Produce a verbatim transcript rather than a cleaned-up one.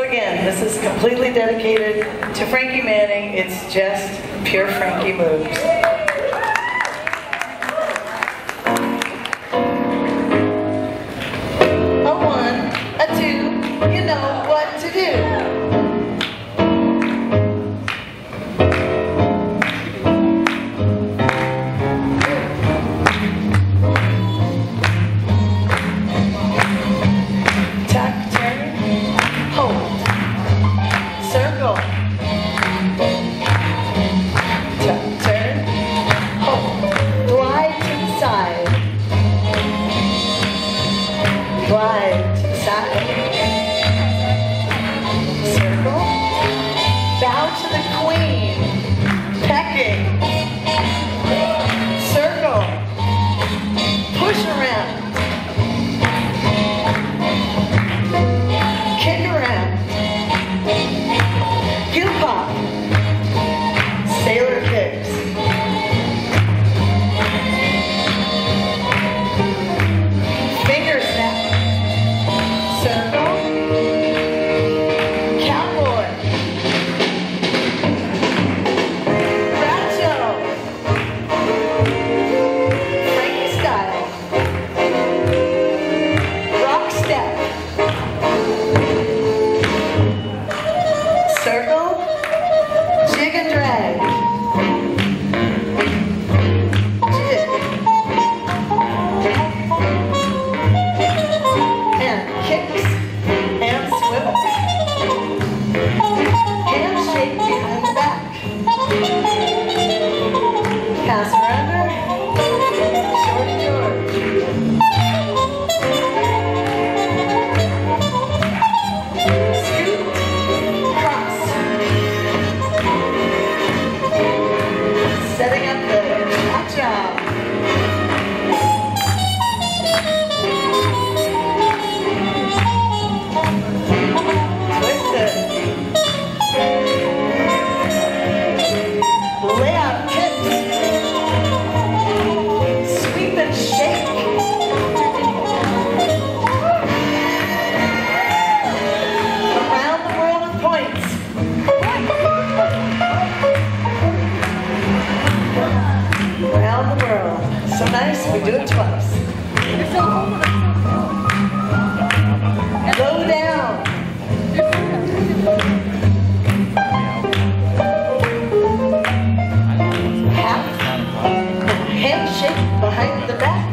again, this is completely dedicated to Frankie Manning. It's just pure Frankie moves. A one, a two, you know what to do. Glide to the side. Circle. Bow to the queen. Pecking. Circle. Push around. Kick around. Heel pop. Sailor kicks. Circle, jig and drag, jig, and kicks and swivels, handshake behind the back, pass her under, short George. Setting up the cha-cha. Twist it. Layout kicks. Sweep and shake. Around the world of points. Around the world. So nice, we do it twice. Go down. Half. Handshake behind the back.